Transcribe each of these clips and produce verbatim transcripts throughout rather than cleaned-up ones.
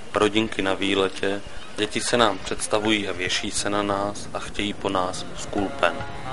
rodinky na výletě, děti se nám představují a věší se na nás a chtějí po nás skulpen.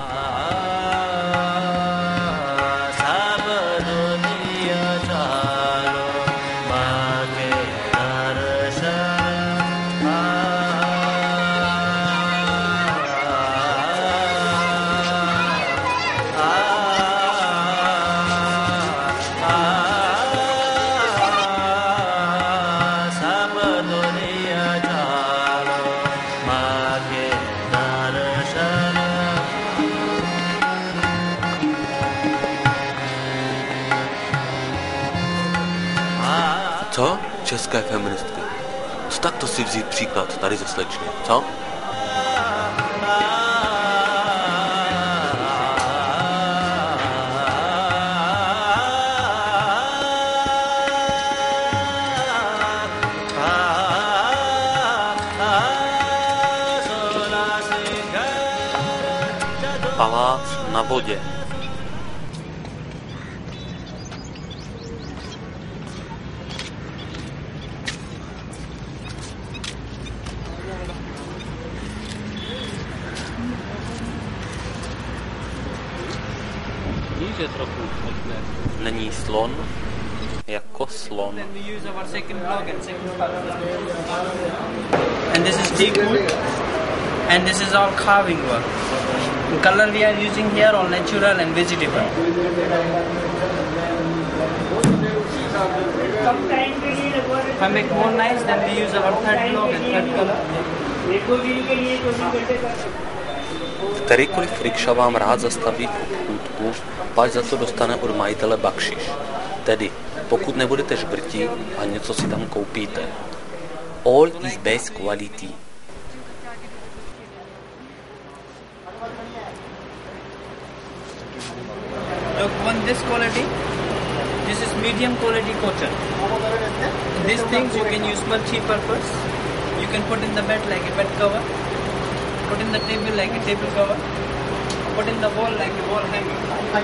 Co? České feministky. Co takto si vzít příklad tady ze slečny, co? Palác na vodě. Není slon jako slon. And this is deep wood, and this is all carving work. The color we are using here all natural and vegetable. If I make more nice, then we use our third block and third color. Kterýkoliv rikša vám rád zastaví v obchůdku, pak za to dostane od majitele bakšiš. Tedy, pokud nebudete žbrtí a něco si tam koupíte. All is best quality. Look, one this quality, this is medium quality cotton. These things you can use multi-purpose. You can put in the bed like a bed cover, put in the table like a table cover, put in the wall like a wall hanger.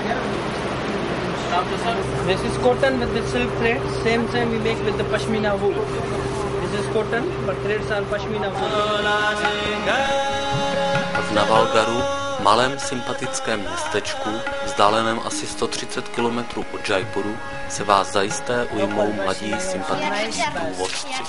This is cotton with the silk thread. Same same we make with the pashmina wool. This is cotton, but threads are pashmina wool. V Navalgaru, malém sympatickém městečku, vzdáleném asi sto třicet kilometrů od Jaipuru, se vás zajisté ujmou mladí sympatičtí průvodci.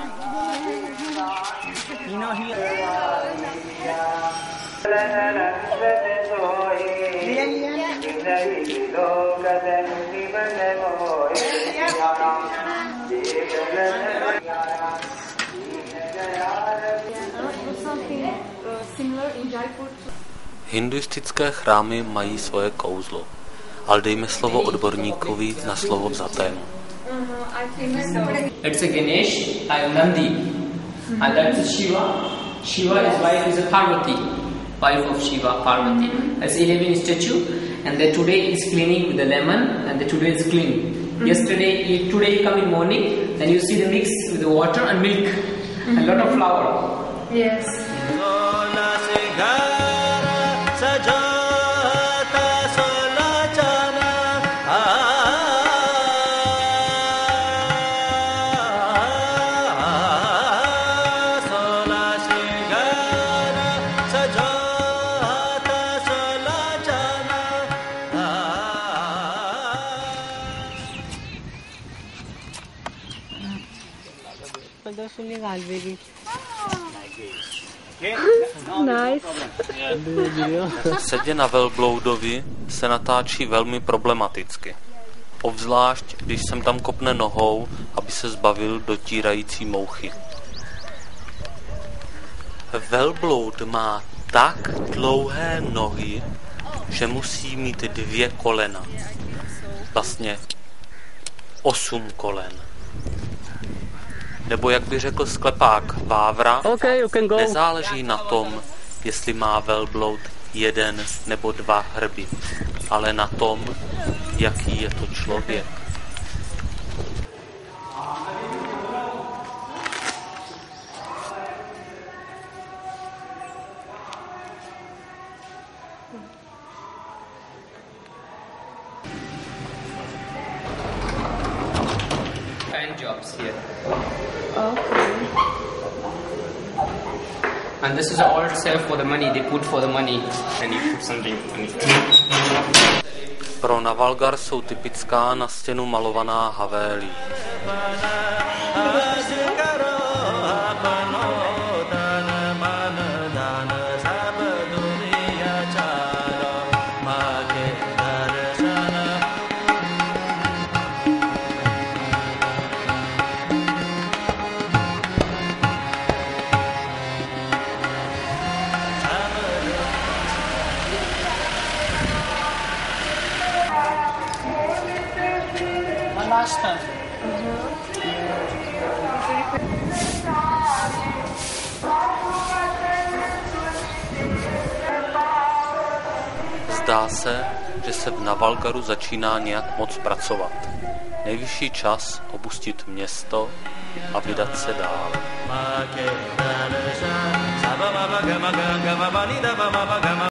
Hinduistické chrámy mají svoje kouzlo, ale dejme slovo odborníkovi na slovo vzatému. It's a Ganesh, I am Nandi, and that's Shiva. Shiva is wife is a Parvati, wife of Shiva, Parvati. That's eleven statue, and then today is cleaning with the lemon, and the today is clean. Mm-hmm. Yesterday, today you come in morning, and you see the mix with the water and milk, mm-hmm. and a lot of flour. Yes. Nice. Sedě na velbloudovi se natáčí velmi problematicky. Obzvlášť, když jsem tam kopne nohou, aby se zbavil dotírající mouchy. Velbloud má tak dlouhé nohy, že musí mít dvě kolena. Vlastně osm kolen. Nebo jak by řekl sklepák Vávra, Okay, you can go. Nezáleží na tom, jestli má velbloud jeden nebo dva hrby, ale na tom, jaký je to člověk. Kind jobs here. Oh. Okay. And this is all served for the money. They put for the money, and you put something on it. Pro Navalgar jsou typická na stěnu malovaná havélí. Zdá se, že se v Navalgaru začíná nějak moc pracovat. Nejvyšší čas opustit město a vydat se dál.